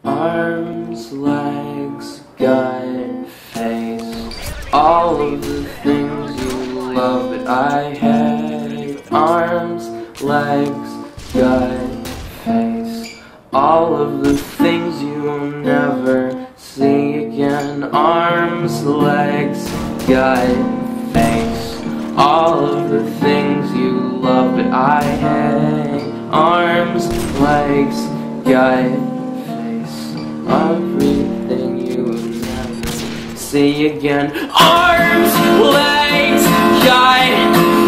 Arms, legs, gut, face, all of the things you love that I hate. Arms, legs, gut, face, all of the things you will never see again. Arms, legs, gut, face, all of the things you love that I hate. Arms, legs, gut, everything you will never see again. Arms, legs, gut,